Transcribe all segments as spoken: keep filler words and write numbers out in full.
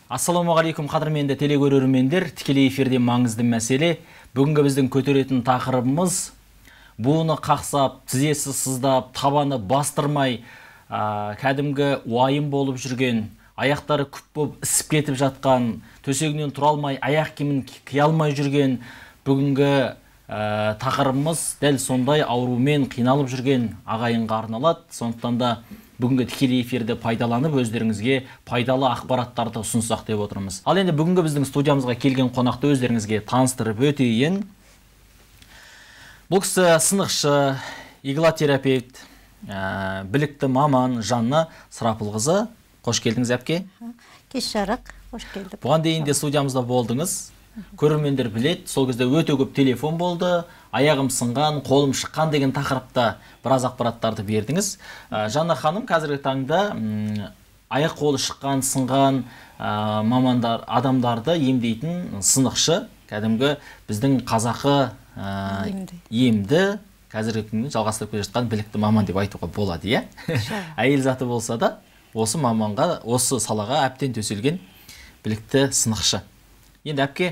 Ассалаумағалейкум қадірменді телекөрермендер, тікелей эфирде маңызды мәселе. Бүгінгі біздің көтеретін тақырыбымыз буыны қақсап, тізесі сыздап, табаны бастырмай, кәдімгі уайым болып жүрген, аяқтары күп болып ісіп кетіп жатқан, төсегінен тұра алмай, аяқ киімін кие алмай жүрген бүгінгі тақырыбымыз дәл сондай аурумен қиналып жүрген ағайынға арналады. Сондықтан да бүгінгі тікелей эфирді пайдаланып, өздеріңізге пайдалы ақпараттарды ұсынсақ деп отырмыз. Ал енді бүгінгі біздің студиямызға келген қонақты өздеріңізге таныстырып өтейін. Бұл кісі сынықшы, иглотерапевт, білікті маман Жанна Сұрапылқызы. Қош келдіңіз әпке. Кеш жарық, қош келдік. Бұған дейін де студиямызда болдыңыз. Көрермендер білет, сол кезде өте көп телефон болды, аяғым сынған, қолым шыққан деген тақырыпта біраз ақпараттарды бердіңіз. Жанна ханым қазіргі таңда аяқ қолы шыққан, сынған мамандар, адамдарды емдейтін сынықшы, кәдімгі біздің қазақы емді қазіргі күнде жалғастырып келе жатқан білікті маман деп айтуға болады, иә? Әйел заты болса да, осы маманға, осы салаға әбден төселген білікті сынықшы. Енді әпке,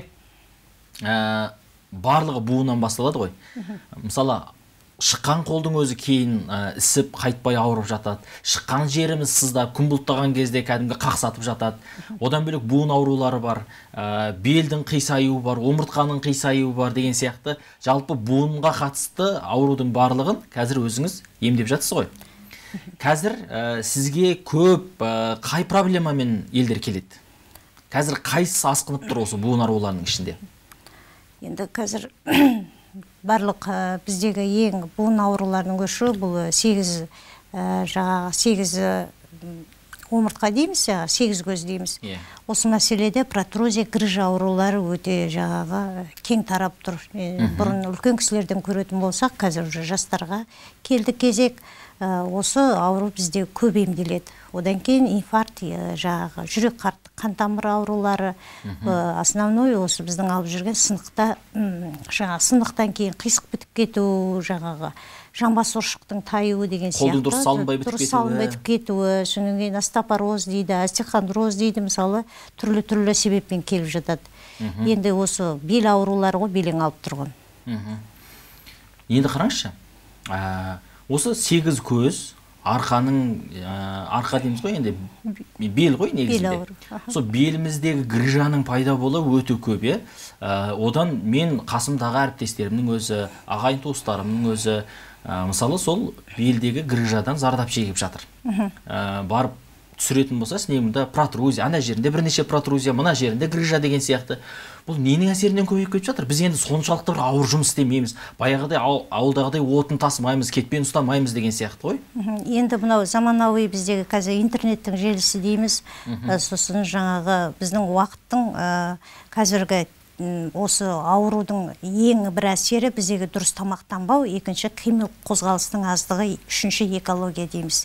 барлығы буынан басталады ғой. Мысалы, шыққан қолдың өзі кейін ісіп, қайтпай ауырып жатады. Шыққан жеріміз сыздап, күн бұлттаған кезде кәдімгі қақсатып жатады. Одан бөлек буын аурулары бар, белдің қисаюы бар, омыртқаның қисаюы бар деген сияқты. Жалпы буынға қатысты аурудың барлығын қазір өзіңіз емдеп жатсыз ғой. Қазір сізге көп қай проблемамен елдер келеді? Қазір қайсысы асқынып тұр осы буын ауруларының ішінде? Енді қазір барлық біздегі ең буын ауруларының көші бұл сегіз жаңағы сегіз омыртқа дейміз, сегіз көз дейміз. Осы мәселеде протрузия, грыжа аурулары өте жаңағы кең тарап тұр. Бұрын үлкен кісілерден көретін болсақ, қазір уже жастарға келді кезек. Осы ауру бізде көп емделеді. Одан кейін инфаркт, жаңағы жүрек қан тамыры аурулары, основной осы біздің алып жүрген сынықта, жаңағы сынықтан кейін қисық бітіп кету, жаңағы жамбас ұршықтың таюы деген сияқты. Қолдың дұрыс салынбай бітіп кетуі. Дұрыс салынбай бітіп кетуі, содан кейін остеопороз дейді, остеохондроз дейді, мысалы, түрлі-түрлі себеппен келіп жатады. Енді осы бел аурулары ғой, белең алып тұрған. Енді қараңызшы. Осы сегіз көз, арқаның, арқа дейміз ғой, енді бел ғой негізінде. Сол беліміздегі грыжаның пайда болуы өте көп, е. Одан мен қасымдағы әріптестерімнің өзі, ағайын туыстарымның өзі, мысалы сол белдегі грыжадан зардап шегіп жатыр. Барып түсіретін болса, сінемінде протрузия, ана жерінде бірнеше протрузия, мына жерінде грыжа деген сияқты. Бұл ненің әсерінен көбейіп кетіп жатыр? Біз енді соншалықты бір ауыр жұмыс істемейміз. Баяғыдай ауылдағыдай отын тасымаймыз, кетпен ұстамаймыз деген сияқты ғой. Енді мынау заманауи біздегі қазір интернеттің желісі дейміз. Сосын жаңағы біздің уақыттың қазіргі осы аурудың ең бір әсері біздегі дұрыс тамақтанбау, екінші қимыл қозғалыстың аздығы, үшінші экология дейміз.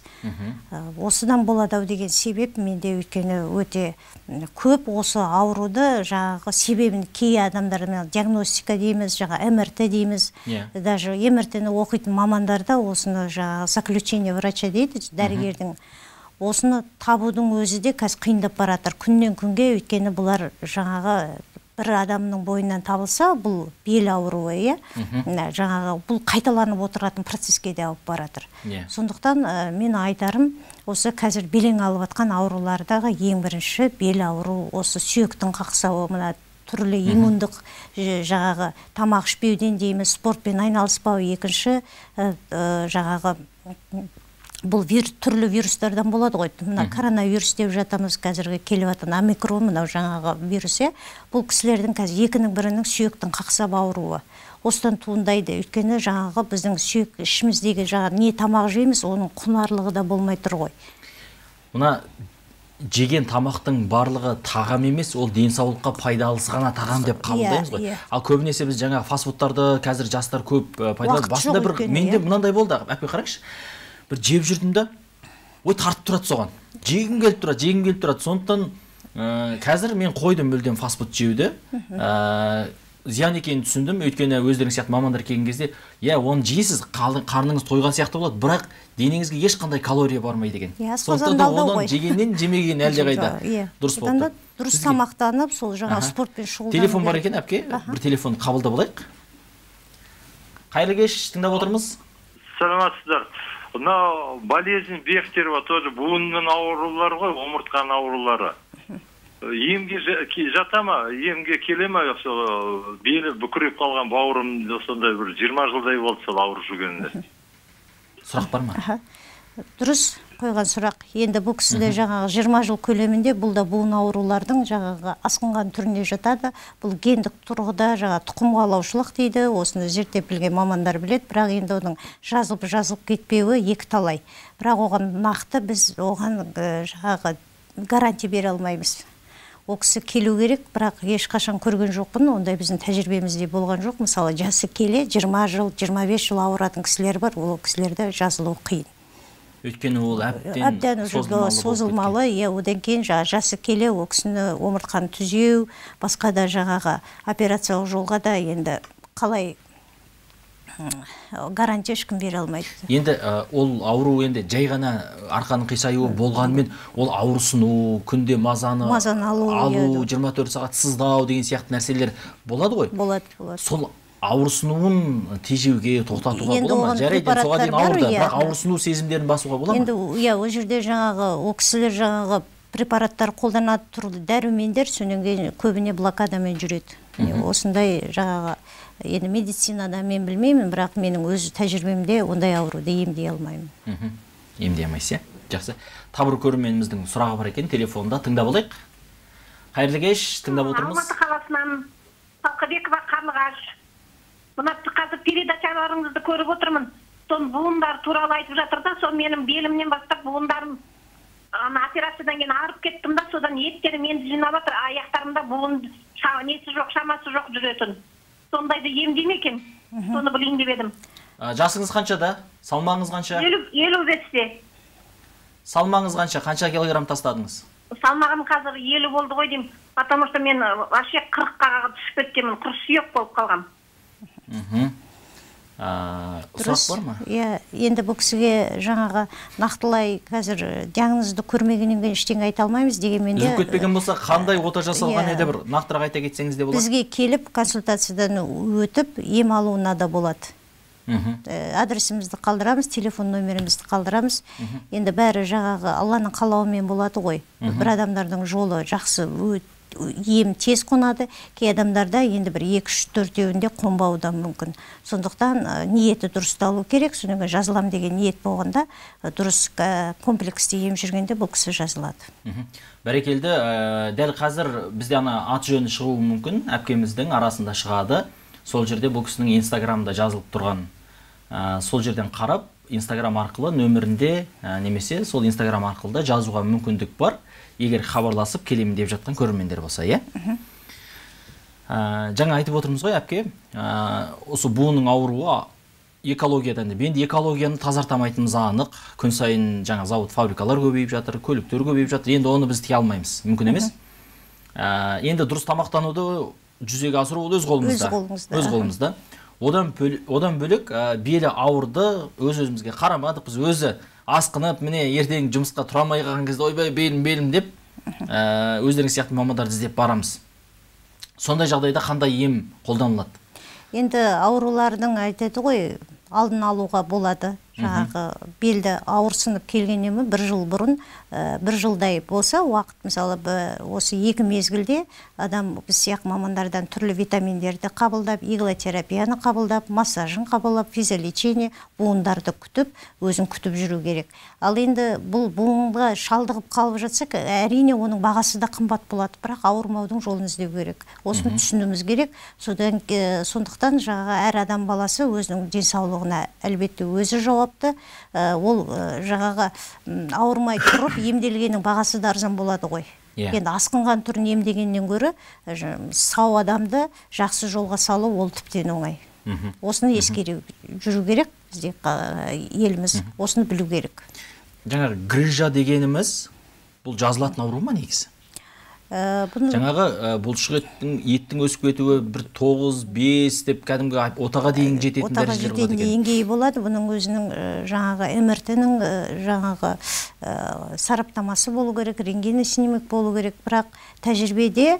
Осыдан болады деген себеп менде өйткені өте көп осы ауруды жаңағы себебін кей адамдармен диагностика дейміз, жаңа эм эр тэ дейміз. Даже эм эр тэні оқитын мамандарда осыны жаңағы заключение врача дейді, дәрігердің. Осыны табудың өзі де қазір қиындап баратыр. Күннен күнге өйткені бұлар жаңағы бір адамның бойынан табылса, бұл бел ауруы, жаңағы бұл қайталанып отыратын процеске де алып баратыр. Сондықтан мен айтарым, осы қазір белең алып атқан аурулардағы ең бірінші бел ауру, осы сүйектің қақсауы, мына түрлі иммундық жаңағы тамақ ішпеуден дейміз, спортпен айналыспау, екінші жаңағы бұл түрлі вирустардан болады ғой. Мына коронавирус деп жатамыз, қазіргі келіп жатқан омикрон, мынау жаңағы вирус, бұл кісілердің қазір екінің бірінің сүйектің қақсап ауруы. Осыдан туындайды. Өйткені жаңағы біздің сүйек ішіміздегі жаңағы не тамақ жейміз, оның құнарлығы да болмай тұр ғой. Мына жеген тамақтың барлығы тағам емес, ол денсаулыққа пайдалысы ғана тағам деп қабылдаймыз ғой. Ал көбінесе біз жаңағы фастфудтарды қазір жастар көп пайдаланады. Басында бір менде мынандай болды, әпке қараңызшы. Бір жеп жүрдім да, ой тартып тұрады соған. Жегім келіп тұрады, жегім келіп тұрады. Сондықтан қазір мен қойдым мүлдем фастфуд жеуді. зиян екенін түсіндім, өйткені өздерің сияқты мамандар келген кезде, иә, оны жейсіз, қарныңыз тойған сияқты болады, бірақ денеңізге ешқандай калория бармайды екен. Сондықтан да оны жегеннен жемеген әлде қайда дұрыс болды. Дұрыс тамақтанып, сол жаңа спортпен шұғылданып. Телефон бар екен, әпке, бір телефон қабылдап алайық. Қайырлы кеш, тыңдап отырмыз. Саламатсыздар. Мына болезнь Бехтерева тоже буынның аурулары ғой, омыртқаның аурулары. Емге жата ма, емге келе ма, белі бүкіреп қалған бауырым сондай бір жиырма жылдай болды сол ауырып жүргенде. Сұрақ бар ма? Дұрыс қойған сұрақ. Енді бұл кісіде жаңағы жиырма жыл көлемінде бұл да буын аурулардың жаңағы асқынған түріне жатады. Бұл гендік тұрғыда жаңа тұқым қуалаушылық дейді. Осыны зерттеп білген мамандар біледі, бірақ енді оның жазылып жазылып кетпеуі екі талай. Бірақ оған нақты біз оған жаңағы гарантия бере алмаймыз. Ол кісі келу керек, бірақ ешқашан көрген жоқпын, ондай біздің тәжірибемізде болған жоқ. Мысалы, жасы келе жиырма жыл, жиырма бес жыл ауыратын кісілер бар, ол кісілерді жазылу қиын. Өйткені ол әбден созылмалы, е, одан кейін жасы келе ол кісіні омыртқаны түзеу, басқа да жаңағы операциялық жолға да енді қалай гарантия ешкім бере алмайды. Енді ол ауру енді жай ғана арқаның қисаюы болғанымен, ол ауырсыну, күнде мазаны алу, жиырма төрт сағат сыздау деген сияқты нәрселер болады ғой? Болады, болады. Сол ауырсынуын тежеуге, тоқтатуға бола ма? Жарайды, соға дейін ауырды, бірақ ауырсыну сезімдерін басуға бола ма? Енді, иә, ол жерде жаңағы, ол кісілер жаңағы препараттар қолданады, түрлі дәрумендер, сонан кейін көбіне блокадамен жүреді. Осындай жаңағы енді медицинада мен білмеймін, бірақ менің өз тәжірибемде ондай ауруды емдей алмаймын. Емдей алмайсыз, иә? Жақсы. Табыр көрерменіміздің сұрағы бар екен, телефонда тыңдап алайық. Қайырлы кеш, тыңдап отырмыз. Алматы қаласынан Талқыбекова Қарлығаш. Мына қазір передачаларыңызды көріп отырмын. Сон буындар туралы айтып жатыр да, сон менің белімнен бастап буындарым операциядан кейін арып кеттім да, содан еттерім енді жинап жатыр, аяқтарымда буын несі жоқ, шамасы жоқ жүретін. Сондайды емдей ме екен? Соны білейін деп едім. Жасыңыз қаншада? Салмағыңыз қанша? елу бесте. Салмағыңыз қанша? Қанша килограмм тастадыңыз? Салмағым қазір елу болды ғой деймін. Потому что мен вообще қырыққа түсіп кеткенмін, құр сүйек болып қалғам. Сұрақ бар ма? Енді бұл кісіге жаңағы нақтылай қазір диагнозды көрмегеннен кейін ештеңе айта алмаймыз дегенмен де. Үзіп кетпеген болса, қандай ота жасалған еді, бір нақтырақ айта кетсеңіз де болады? Бізге келіп консультациядан өтіп ем алуына да болады. Адресімізді қалдырамыз, телефон номерімізді қалдырамыз. Енді бәрі жаңағы Алланың қалауымен болады ғой. Бір адамдардың жолы жақсы ем тез қонады, кей адамдарда енді бір екі үш төртеуінде қонбауы да мүмкін. Сондықтан ниеті дұрысталу керек, содан жазылам деген ниет болғанда дұрыс комплексте ем жүргенде бұл кісі жазылады. Бәрекелді, дәл қазір бізде ана ат жөні шығуы мүмкін, әпкеміздің арасында шығады. Сол жерде бұл кісінің инстаграмда жазылып тұрған, сол жерден қарап, инстаграм арқылы нөмірінде немесе сол инстаграм арқылы да жазуға мүмкіндік бар. Егер хабарласып келемін деп жатқан көрермендер болса, иә? Жаңа айтып отырмыз ғой, әпке, осы буынның ауруы экологиядан деп. Енді экологияны тазартамайтынымыз анық. Күн сайын жаңа завод, фабрикалар көбейіп жатыр, көліктер көбейіп жатыр. Енді оны біз тие алмаймыз, мүмкін емес. Енді дұрыс тамақтануды жүзеге асыру өз қолымызда. Өз қолымызда. Одан бөлек белі ауырды, өз-өзімізге қарамадық, біз өзі асқынып, міне ертең жұмысқа тұрамай қалған кезде ойбай белім белім деп өздеріңіз сияқты мамандарды іздеп барамыз. Сондай жағдайда қандай ем қолданылады? Енді аурулардың айтады ғой, алдын алуға болады. Жаңағы белді ауырсынып келгеннен бір жыл бұрын, бір жылдай болса уақыт, мысалы осы екі мезгілде адам біз сияқты мамандардан түрлі витаминдерді қабылдап, иглотерапияны қабылдап, массажын қабылдап, физиолечение, буындарды күтіп, өзін күтіп жүру керек. Ал енді бұл буынға шалдығып қалып жатса, әрине оның бағасы да қымбат болады, бірақ ауырмаудың жолын іздеу керек. Осыны түсінуіміз керек. Сондықтан жаңағы әр адам баласы өзінің денсаулығына әлбетте өзі жауапты. Ол жаңағы ауырмай тұрып емделгеннің бағасы да арзан болады ғой. Енді асқынған түрін емдегеннен гөрі сау адамды жақсы жолға салу ол тіптен оңай. Осыны ескере жүру керек, бізде еліміз осыны білу керек. Жаңағы грыжа дегеніміз бұл жазылатын ауру ма негізі? Жаңағы бұлшық еттің еттің өсіп кетуі бір тоғыз бес деп кәдімгі отаға дейін жететін дәрежелер болады екен. Деңгейі болады. Бұның өзінің жаңағы эм эр тэ-нің жаңағы сараптамасы болу керек, рентген снимок болу керек. Бірақ тәжірибеде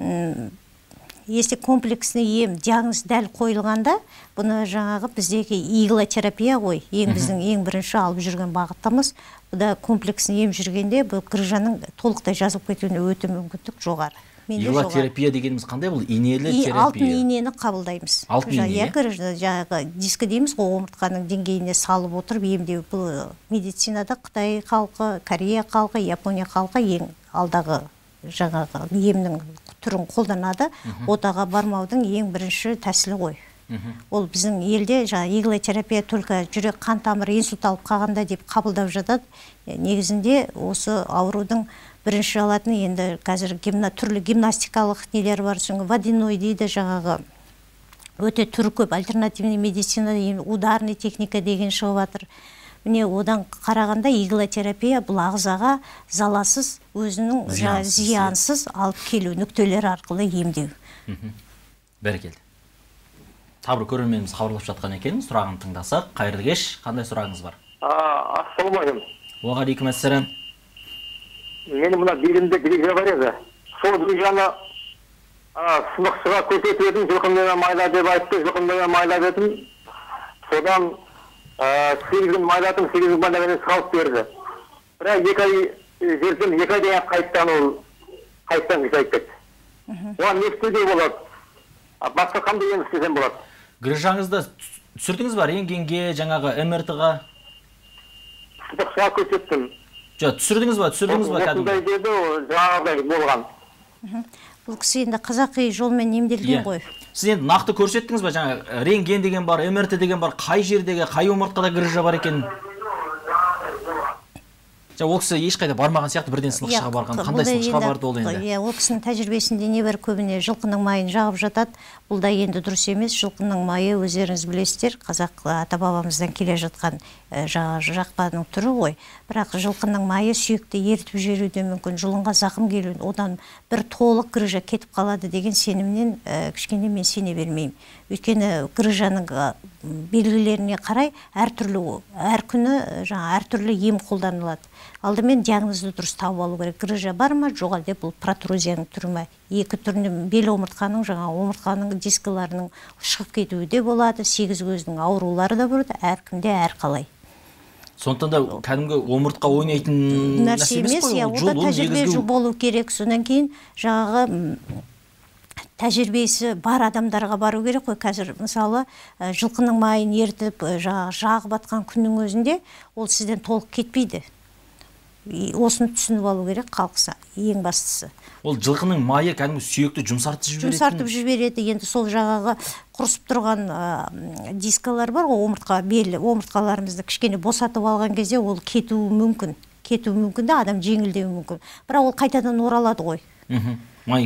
если комплексный ем диагноз дәл қойылғанда, бұны жаңағы біздегі иглотерапия ғой, ең біздің ең бірінші алып жүрген бағыттамыз. Бұда комплексный ем жүргенде бұл грыжаның толықтай жазылып кетуіне өте мүмкіндік жоғары. Иглотерапия дегеніміз қандай бұл? Инелі терапия. Алтын инені қабылдаймыз. Алтын ине? Жаңағы дискі дейміз ғой, омыртқаның деңгейіне салып отырып емдеу. Бұл медицинада Қытай халқы, Корея халқы, Япония халқы ең алдағы жаңағы емнің түрін қолданады. Отаға бармаудың ең бірінші тәсілі ғой. Ол біздің елде жаңа иглотерапия только жүрек қан тамыры инсульт алып қалғанда деп қабылдап жатады. Негізінде осы аурудың бірінші алатын енді қазір түрлі гимнастикалық нелер бар, соңғы водяной дейді, жаңағы өте түрі көп, альтернативный медицина, ударный техника деген шығып жатыр. Міне одан қарағанда иглотерапия бұл ағзаға заласыз, өзінің зиянсыз алып келу нүктелері арқылы емдеу. Бәрекелді. Табыр көрерменіміз хабарласып жатқан екен, сұрағын тыңдасақ. Қайырлы кеш, қандай сұрағыңыз бар? Ассалаумағалейкум. Уағалейкум ассалам. Менің мына белімде грижа бар еді. Сол грижаны сынықшыға көрсетіп едім, жылқыммен майла деп айтты, жылқыммен майла дедім. Содан сегіз күн майладым, сегіз күн майладым салып берді. Бірақ екі ай жерден, екі айдан қайттан ол қайттан жайып кетті. Оған не істеуге болады? Басқа қандай ем істесем болады? Грыжаңызды түсірдіңіз ба? Рентгенге, жаңағы эм эр тэ-ға? Сынықшыға көрсеттім. Жоқ, түсірдіңіз ба? Түсірдіңіз ба кәдімгі? Осындай деді, жаңағыдай болған. Бұл кісі енді қазақи жолмен емделген ғой. Сіз енді нақты көрсеттіңіз ба? Жаңа рентген деген бар, эм эр тэ деген бар, қай жердегі, қай омыртқада грыжа бар екен? Ол кісі ешқайда бармаған сияқты бірден сынықшыға барған. Қандай сынықшыға барды ол енді? Ол кісінің тәжірибесінде не бар, көбіне жылқының майын жағып жатады. Бұл да енді дұрыс емес. Жылқының майы өздеріңіз білесіздер, қазақ ата-бабамыздан келе жатқан жақпаның түрі ғой. Бірақ жылқының майы сүйекті ертіп жіберуі мүмкін, жұлынға зақым келуі, одан бір толық грыжа кетіп қалады деген сенімнен кішкене мен сене бермеймін. Өйткені грыжаның белгілеріне қарай әртүрлі, әр күні әртүрлі ем қолданылады. Алдымен диагнозды дұрыс тауып алу керек. Грыжа бар ма, жоқ әлде бұл протрузияның түрі ме? Екі түрінің бел омыртқаның, жаңа омыртқаның дискілерінің шығып кетуі де болады, сегіз көздің аурулары да болады, әркімде әр қалай. Сондықтан да кәдімгі омыртқа ойнайтын нәрсе емес қой, ол жол, ол негізгі болу керек. Содан кейін жаңағы тәжірибесі бар адамдарға бару керек қой. Қазір мысалы жылқының майын ертіп жағып батқан күннің өзінде ол сізден толық кетпейді. Осыны түсініп алу керек қалқыса, ең бастысы. Ол жылқының майы кәдімгі сүйекті жұмсартып жібереді? Жұмсартып жібереді. Енді сол жағаға құрысып тұрған дискалар бар ғой, омыртқа, бел омыртқаларымызды кішкене босатып алған кезде ол кетуі мүмкін. Кетуі мүмкін де, адам жеңілдеуі мүмкін. Бірақ ол қайтадан оралады ғой. Май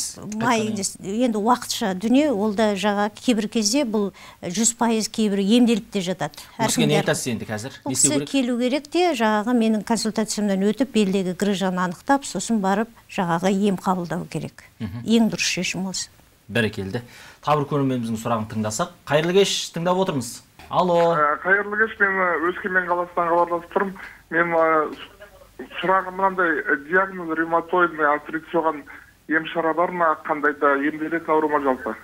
енді уақытша дүние, ол да жаңа кейбір кезде бұл жүз пайыз кейбір емделіп те жатады. Осыға не айтасыз енді қазір? Осы келу керек те, жаңағы менің консультациямдан өтіп, белдегі грыжаны анықтап, сосын барып жаңағы ем қабылдау керек. Ең дұрыс шешім осы. Бәрекелді. Табыр көрерменіміздің сұрағын тыңдасақ. Қайырлы кеш, тыңдап отырмыз. Алло. Қайырлы кеш, мен Өскемен қаласынан хабарласып тұрмын. Мен сұрағым мынандай, диагноз ревматоидный артрит, соған ем шара бар ма, қандай да емделетін ауру ма жалпы?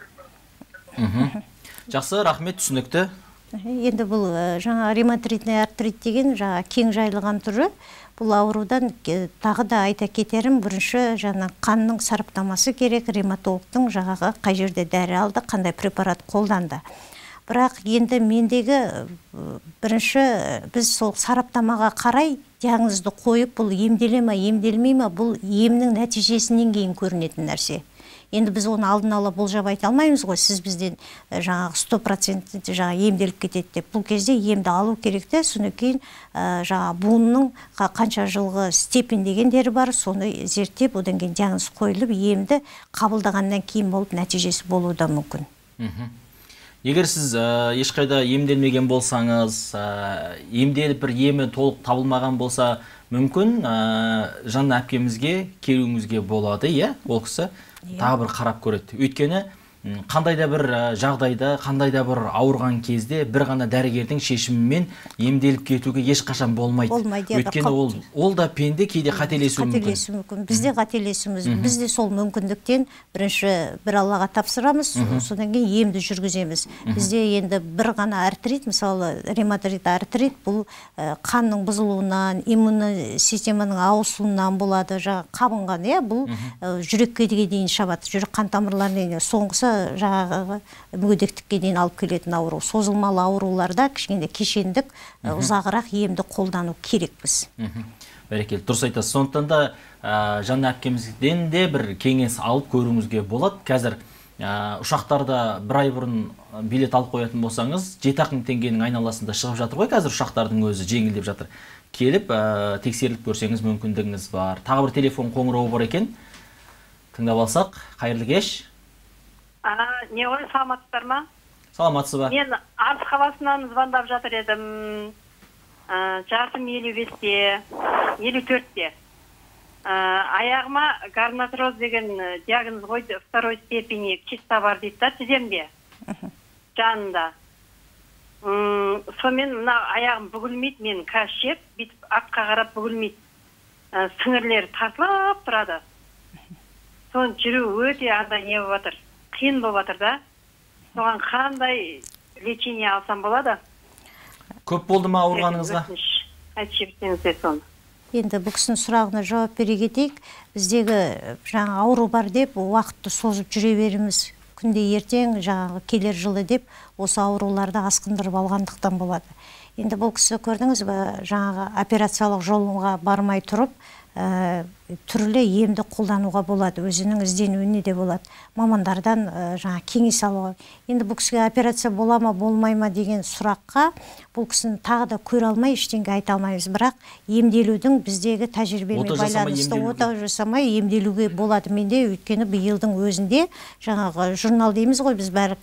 Жақсы, рахмет, түсінікті. Енді бұл жаңа ревматоидный артрит деген жаңа кең жайылған түрі. Бұл аурудан тағы да айта кетерім, бірінші жаңа қанның сараптамасы керек, ревматологтың жаңағы қай жерде дәрі алды, қандай препарат қолданды. Бірақ енді мендегі бірінші біз сол сараптамаға қарай диагнозды қойып, бұл емделе ма, емделмей ма, бұл емнің нәтижесінен кейін көрінетін нәрсе. Енді біз оны алдын ала болжап айта алмаймыз ғой, сіз бізден жаңағы сто процент жаңағы емделіп кетеді деп. Бұл кезде емді алу керек те, содан кейін жаңағы буынның қанша жылғы степень дегендері бар, соны зерттеп, одан кейін диагноз қойылып, емді қабылдағаннан кейін болып нәтижесі болуы да мүмкін. Егер сіз ешқайда емделмеген болсаңыз, емделіп бір емі толық табылмаған болса, мүмкін Жанна әпкемізге келуіңізге болады, иә? Ол кісі тағы бір қарап көреді. Өйткені қандай да бір жағдайда, қандай да бір ауырған кезде бір ғана дәрігердің шешімімен емделіп кетуге ешқашан болмайды. Өйткені ол ол да пенде, кейде қателесуі мүмкін. Біз де қателесуіміз. Біз де сол мүмкіндіктен бірінші бір Аллаға тапсырамыз, содан кейін емді жүргіземіз. Бізде енді бір ғана артрит, мысалы ревматоид артрит, бұл қанның бұзылуынан, иммунды системаның ауысуынан болады, жаңа қабынған, иә, бұл жүрекке дейін шабады, жүрек қан тамырларына соңғысы жаңағы мүгедектікке дейін алып келетін ауру. Созылмалы ауруларда кішкенде кешендік ұзағырақ емді қолдану керек біз. Бәрекелді, дұрыс айтасыз. Сондықтан да Жанна әпкемізден де бір кеңес алып көруіңізге болады. Қазір ұшақтарда бір ай бұрын билет алып қоятын болсаңыз, жеті ақ мың теңгенің айналасында шығып жатыр ғой, қазір ұшақтардың өзі жеңілдеп жатыр. Келіп тексеріліп көрсеңіз мүмкіндігіңіз бар. Тағы бір телефон қоңырауы бар екен. Тыңдап алсақ, қайырлы кеш. Не ғой, саламатсыздар ма? Саламатсыз ба? Мен Арыс қаласынан звондап жатыр едім. Жасым елу бесте, елу төртте. Аяғыма гарнатроз деген диагноз қойды, второй степени киста бар дейді да, тіземде. Жанында. Сонымен мына аяғым бүгілмейді, мен кәшеп, бүйтіп артқа қарап бүгілмейді. Сіңірлер тартылып тұрады. Сон жүру өте андай не болып жатыр. Қиын болып жатыр да. Соған қандай лечение алсам болады? Көп болды ма ауырғаныңызға? Айтып жіберсеңіздер соны. Енді бұл кісінің сұрағына жауап бере кетейік. Біздегі жаңа ауру бар деп уақытты созып жүре береміз. Күнде ертең жаңағы келер жылы деп осы ауруларды асқындырып алғандықтан болады. Енді бұл кісі көрдіңіз бе, жаңағы операциялық жолға бармай тұрып, түрлі емді қолдануға болады, өзінің ізденуіне де болады. Мамандардан жаңа кеңес алуға. Енді бұл кісіге операция бола ма, болмай ма деген сұраққа бұл кісіні тағы да көре алмай, ештеңе айта алмаймыз. Бірақ емделудің біздегі тәжірибемен байланысты ота жасамай емделуге болады. Менде өйткені биылдың өзінде жаңағы журнал дейміз ғой, біз бәрі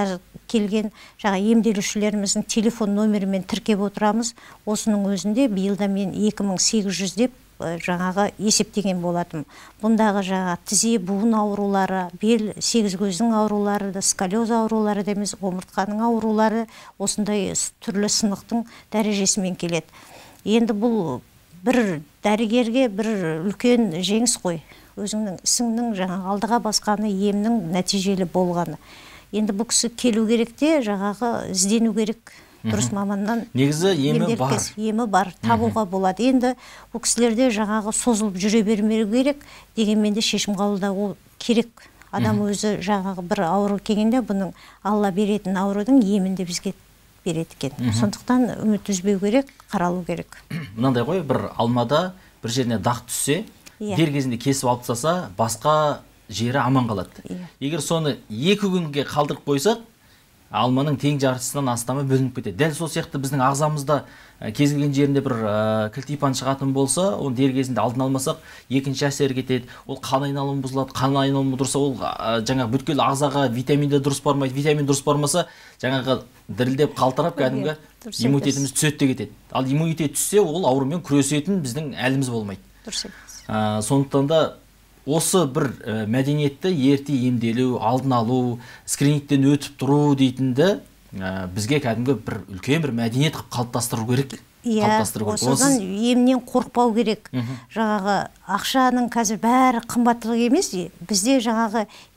келген жаңа емделушілеріміздің телефон номерімен тіркеп отырамыз. Осының өзінде биылда мен екі мың сегіз жүз деп жаңағы есептеген болатым. Бұндағы жаңа тізе, буын аурулары, бел, сегіз көздің аурулары, сколиоз аурулары деміз, омыртқаның аурулары осындай түрлі сынықтың дәрежесімен келеді. Енді бұл бір дәрігерге бір үлкен жеңіс қой. Өзіңнің ісіңнің жаңа алдыға басқаны, емнің нәтижелі болғаны. Енді бұл кісі келу керек те, жаңағы іздену керек. Дұрыс маманнан негізі емі бар. Емі бар, табуға болады. Енді бұл кісілерде жаңағы созылып жүре бермеу керек, дегенмен де шешім қабылдау керек. Адам өзі жаңағы бір ауру келгенде бұның Алла беретін аурудың емінде бізге береді екен. Сондықтан үміт үзбеу керек, қаралу керек. Мынандай ғой, бір алмада бір жеріне дақ түссе, дер кезінде кесіп алып тастаса, басқа жері аман қалады. Егер соны екі күнге қалдырып қойсақ, алманың тең жартысынан астамы бөлініп кетеді. Дәл сол сияқты біздің ағзамызда кез келген жерінде бір кілтипан шығатын болса, оны дер кезінде алдын алмасақ, екінші әсер кетеді. Ол қан айналымы бұзылады. Қан айналымы дұрса, ол жаңа бүткіл ағзаға витаминде дұрыс бармайды. Витамин дұрыс бармаса, жаңағы дірілдеп қалтырап кәдімгі иммунитетіміз түседі де кетеді. Ал иммунитет түссе, ол аурумен күресетін біздің әліміз болмайды. Дұрыс. Сондықтан да осы бір мәдениетті ерте емделу, алдын алу, скринингтен өтіп тұру дейтінді бізге кәдімгі бір үлкен бір мәдениет қалыптастыру керек. Иә, осыдан емнен қорықпау керек. Жаңағы ақшаның қазір бәрі қымбаттылық емес, бізде жаңағы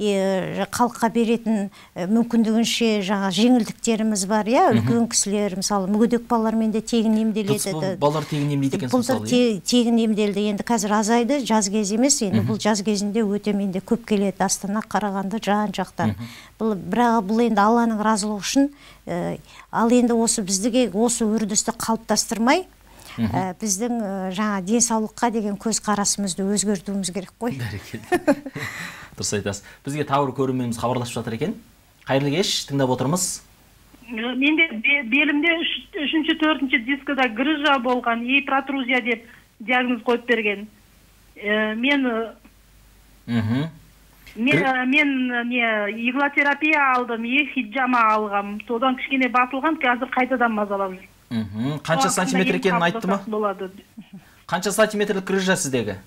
халыққа беретін мүмкіндігінше жаңа жеңілдіктеріміз бар, иә, үлкен кісілер, мысалы, мүгедек балалармен де тегін емделеді. Балалар тегін емдейді екен мысалы. Бұл тегін емделді, енді қазір азайды, жаз кез емес, енді бұл жаз кезінде өте менде көп келеді, Астана, Қарағанды, жан жақтан. Бірақ бұл енді Алланың разылығы үшін, ал енді осы біздіге осы үрдісті қалыптастырмай, біздің жаңа денсаулыққа деген көз қарасымызды өзгертуіміз керек қой. Дұрыс айтасыз. Бізге тағы бір көрерменіміз хабарласып жатыр екен. Қайырлы кеш, тыңдап отырмыз. Менде белімде үшінші, төртінші дискіда грыжа болған, протрузия деп диагноз қойып берген. Мен мен мен не иглотерапия алдым, е хиджама алғам. Содан кішкене басылған, қазір қайтадан мазалап жүр. Мхм. Қанша сантиметр екенін айтты ма? Болады. Қанша сантиметрлік грыжа сіздегі?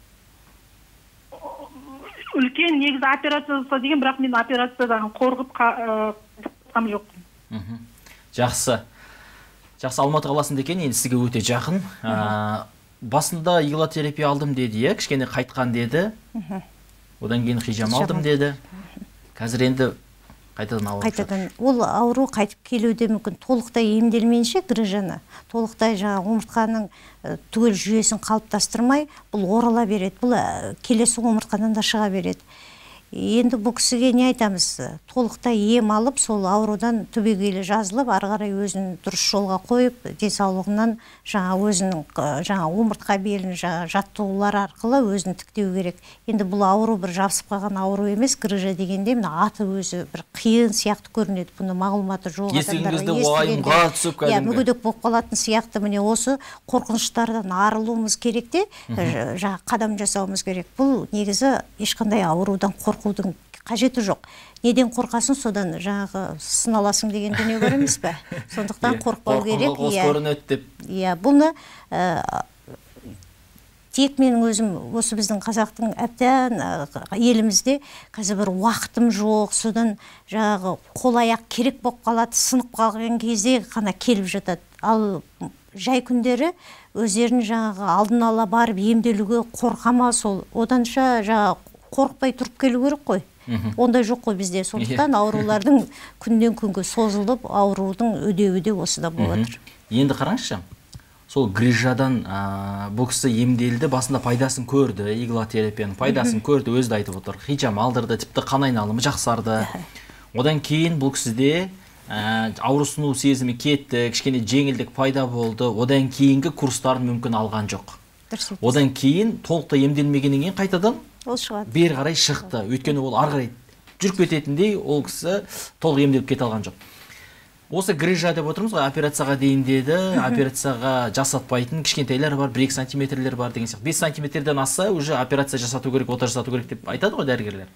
Үлкен негізі операция жасаса деген, бірақ мен операциядан қорқып қам жоқ. Жақсы. Жақсы, Алматы қаласында екен, енді сізге өте жақын. Басында иглотерапия алдым деді, е, кішкене қайтқан деді. Одан кейін хижам алдым деді. Қазір енді қайтадан ауырып жатыр. Қайтадан ол ауру қайтып келуде мүмкін. Толықтай емделмейінше грыжаны, толықтай жаңа омыртқаның түгел жүйесін қалыптастырмай, бұл орала береді. Бұл келесі омыртқадан да шыға береді. Енді бұл кісіге не айтамыз? Толықтай ем алып, сол аурудан түбегейлі жазылып, ары қарай өзін дұрыс жолға қойып, денсаулығынан жаңа өзінің жаңа омыртқа белін жаңа жаттығулар арқылы өзін тіктеу керек. Енді бұл ауру бір жабысып қалған ауру емес, грыжа дегенде мына аты өзі бір қиын сияқты көрінеді. Бұны мағлұматы жоқ адамдарға уайымға түсіп кәдімгі. Иә, мүгедек болып қалатын сияқты. Міне осы қорқыныштардан арылуымыз керек те, жаңа қадам жасауымыз керек. Бұл негізі ешқандай аурудан қорқудың қажеті жоқ. Неден қорқасын, содан жаңағы сыналасың деген дүние бар емес пе? Сондықтан қорықпау керек. Иә, бұны тек менің өзім осы біздің қазақтың әбден елімізде қазір бір уақытым жоқ, содан жаңағы қол аяқ керек болып қалады, сынып қалған кезде ғана келіп жатады. Ал жай күндері өздерін жаңағы алдын ала барып емделуге қорқама, сол оданша жаңағы қорықпай тұрып келу керек қой. Ондай жоқ қой бізде. Сондықтан аурулардың күннен күнге созылып, аурудың өде-өде осыда болады. Енді қараңызшы, сол грыжадан бұл кісі емделді, басында пайдасын көрді, иглотерапияның пайдасын көрді, өзі де айтып отыр. Хижам алдырды, тіпті қан айналымы жақсарды. Одан кейін бұл кісіде ауырсыну сезімі кетті, кішкене жеңілдік пайда болды. Одан кейінгі курстарын мүмкін алған жоқ. Одан кейін толықтай емделмегеннен кейін қайтадан бер қарай шықты. Өйткені ол ары қарай жүріп кететіндей, ол кісі толық емделіп кете алған жоқ. Осы грыжа деп отырмыз ғой, операцияға дейін деді, операцияға жасатпайтын кішкентайлар бар, бір екі сантиметрлер бар деген сияқты. бес сантиметрден асса, уже операция жасату керек, ота жасату керек деп айтады ғой дәрігерлер.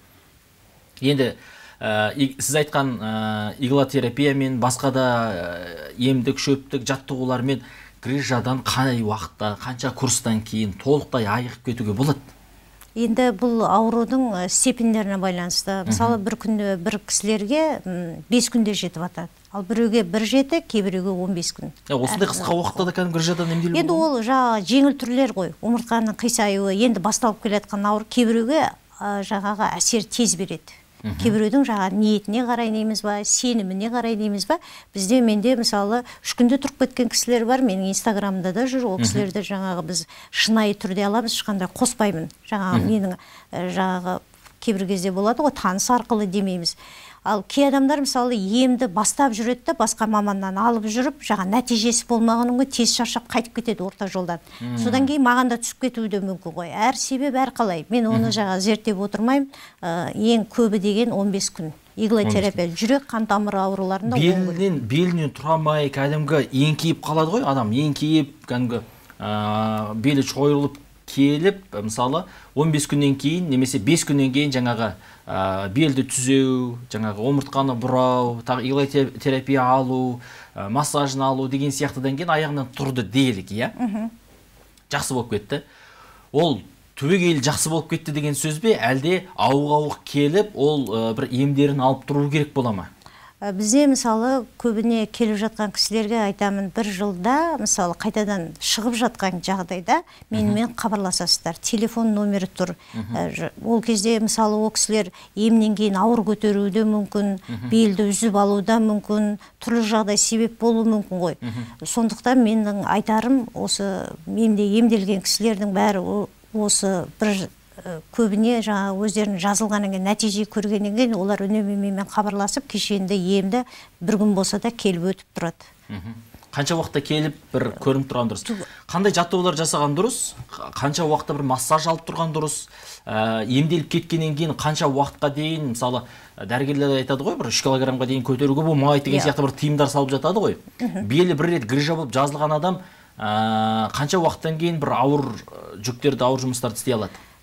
Енді сіз айтқан иглотерапия мен басқа да емдік, шөптік жаттығулармен грыжадан қай уақытта, қанша курстан кейін толықтай айығып кетуге болады? Енді бұл аурудың степендеріне байланысты. Мысалы, бір күнде бір кісілерге бес күнде жетіп атады. Ал біреуге бір жеті, кейбіреуге он бес күн. Осындай қысқа уақытта да кәдімгі грыжадан емделуге болады? Енді ол жаңағы жеңіл түрлер ғой. Омыртқаның қисаюы, енді басталып келе жатқан ауру кейбіреуге жаңағы әсер тез береді. Кейбіреудің жаңағы ниетіне қарай дейміз ба, сеніміне қарай дейміз ба. Бізде менде мысалы үш күнде тұрып кеткен кісілер бар, менің инстаграмымда да жүр. Ол кісілерді жаңағы біз шынайы түрде аламыз, ешқандай қоспаймын. Жаңағы менің жаңағы кейбір кезде болады ғой, таныс арқылы демейміз. Ал кей адамдар мысалы емді бастап жүреді де, басқа маманнан алып жүріп, жаңа нәтижесі болмағанын ғой, тез шаршап қайтып кетеді орта жолдан. Содан кейін маған да түсіп кетуі де мүмкін ғой. Әр себеп әр қалай. Мен оны жаңа зерттеп отырмаймын. Ең көбі деген он бес күн. Иглотерапия, жүрек қан тамыры ауруларында белінен белінен тұрамай, кәдімгі еңкейіп қалады ғой адам, еңкейіп, кәдімгі белі шойырылып келіп, мысалы он бес күннен кейін немесе бес күннен кейін жаңағы белді түзеу, жаңағы омыртқаны бұрау, тағы иглотерапия алу, массажын алу деген сияқтыдан кейін аяғынан тұрды делік, иә? Жақсы болып кетті. Ол түбегейлі жақсы болып кетті деген сөз бе, әлде ауық-ауық келіп, ол бір емдерін алып тұру керек бола ма? Бізде мысалы көбіне келіп жатқан кісілерге айтамын, бір жылда мысалы қайтадан шығып жатқан жағдайда менімен хабарласасыздар. Телефон номері тұр. Ол кезде мысалы ол кісілер емнен кейін ауыр көтеруі де мүмкін, белді үзіп алуы да мүмкін, түрлі жағдай себеп болуы мүмкін ғой. Сондықтан менің айтарым, осы менде емделген кісілердің бәрі осы бір көбіне жаңа өздерінің жазылғаннан кейін нәтиже көргеннен кейін олар үнемі менімен хабарласып, кешенді емді бір күн болса да келіп өтіп тұрады. Қанша уақытта келіп бір көрініп тұрған дұрыс? Қандай жаттығулар жасаған дұрыс? Қанша уақытта бір массаж алып тұрған дұрыс? Емделіп кеткеннен кейін қанша уақытқа дейін, мысалы, дәрігерлер айтады ғой, бір үш килограммға дейін көтеруге болмайды деген сияқты бір тыйымдар салып жатады ғой. Белі бір рет грыжа болып жазылған адам қанша уақыттан кейін бір ауыр жүктерді, ауыр жұмыстарды істей алады?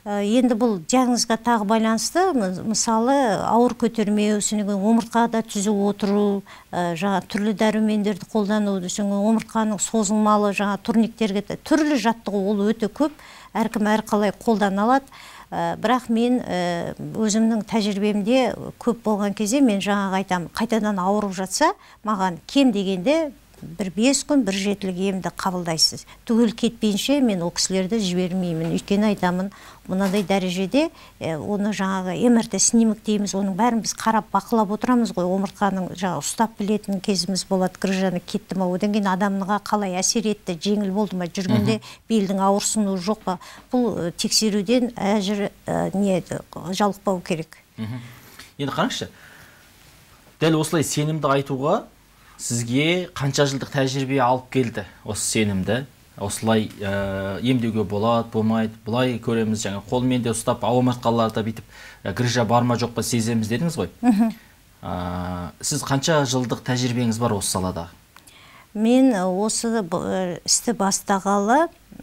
Енді бұл диагнозға тағы байланысты, мысалы ауыр көтермеу, омыртқада түзу отыру, жаңа түрлі дәрумендерді қолдану, омыртқаның созылмалы жаңа турниктерге түрлі жаттығу ол өте көп, әркім әрқалай қолдана алады. Бірақ мен өзімнің тәжірибемде көп болған кезде мен жаңағы айтамын, қайтадан ауырып жатса, маған кем дегенде бір бес күн, бір жетілік емді қабылдайсыз. Түгел кетпейінше мен ол кісілерді жібермеймін. Өйткені айтамын, мынадай дәрежеде оны жаңағы эм эр тэ снимок дейміз, оның бәрін біз қарап бақылап отырамыз ғой, омыртқаның жаңағы ұстап білетін кезіміз болады, грыжаны кетті ма, одан кейін адамға қалай әсер етті, жеңіл болды ма, жүргенде белдің ауырсынуы жоқ па, бұл тексеруден әжір не жалықпау керек. Енді қараңызшы, дәл осылай сенімді айтуға сізге қанша жылдық тәжірибе алып келді осы сенімді? Осылай емдеуге болады, болмайды, бұлай көреміз, жаңа қолмен де ұстап, омыртқаларда бүйтіп грыжа бар ма жоқ па сеземіз дедіңіз ғой. Сіз қанша жылдық тәжірибеңіз бар осы салада? Мен осы істі бастағалы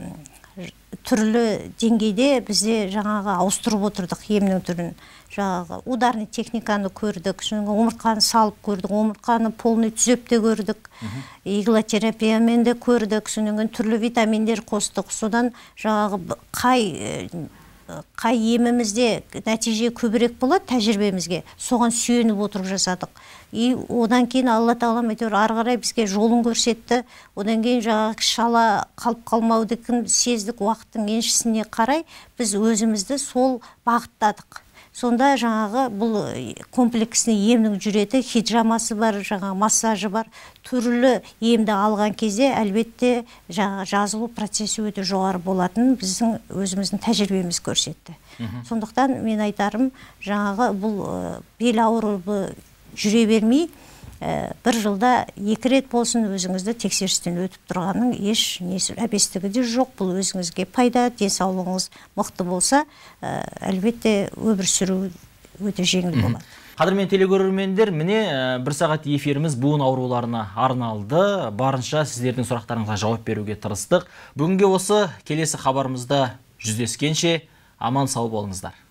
түрлі деңгейде бізде жаңағы ауыстырып отырдық емнің түрін. Жаңағы ударный техниканы көрдік, омыртқаны салып көрдік, омыртқаны полный түзепте көрдік, иглотерапиямен де көрдік, түрлі витаминдер қостық. Содан жаңағы қай қай емімізде нәтиже көбірек болады тәжірибемізге, соған сүйеніп отырып жасадық. И одан кейін Алла тағалам әйтеуір ары қарай бізге жолын көрсетті. Одан кейін жаңағы шала қалып қалмаудыкін сездік, уақыттың еншісіне қарай біз өзімізді сол бағыттадық. Сонда жаңағы бұл комплексіне емнің жүреті, хиджамасы бар, жаңағы массажы бар, түрлі емді алған кезде әлбетте жаңағы жазылу процесі өте жоғары болатын біздің өзіміздің тәжірибеміз көрсетті. Сондықтан мен айтарым, жаңағы бұл бел ауырып жүре бермей, бір жылда екі рет болсын өзіңізді тексерістен өтіп тұрғанның еш әбестігі де жоқ. Бұл өзіңізге пайда, денсаулығыңыз мықты болса, әлбетте өмір сүру өте жеңіл болады. Қадірмен телекөрермендер, міне бір сағат эфиріміз буын ауруларына арналды. Барынша сіздердің сұрақтарыңызға жауап беруге тырыстық. Бүгінге осы, келесі хабарымызда жүздескенше аман сау болыңыздар.